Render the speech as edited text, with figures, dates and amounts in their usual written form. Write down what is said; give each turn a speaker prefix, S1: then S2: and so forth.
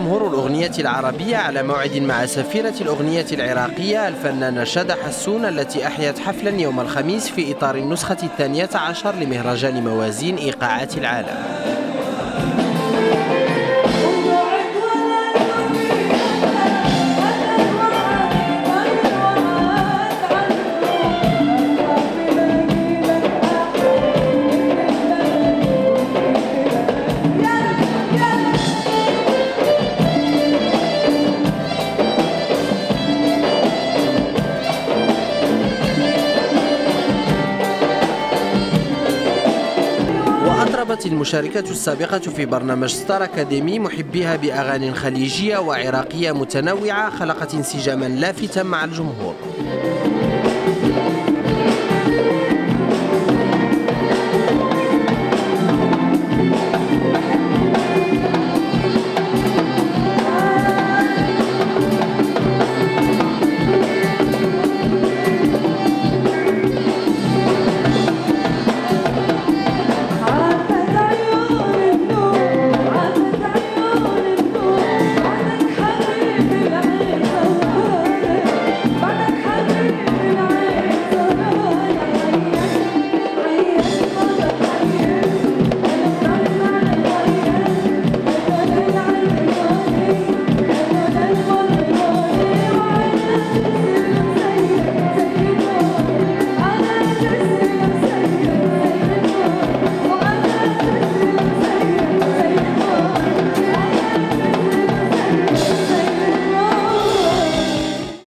S1: جمهور الأغنية العربية على موعد مع سفيرة الأغنية العراقية الفنانة شادة حسون، التي أحيت حفلا يوم الخميس في إطار النسخة 12 لمهرجان موازين إيقاعات العالم. أطربت المشاركة السابقة في برنامج ستار أكاديمي محبيها بأغاني خليجية وعراقية متنوعة خلقت انسجاما لافتا مع الجمهور.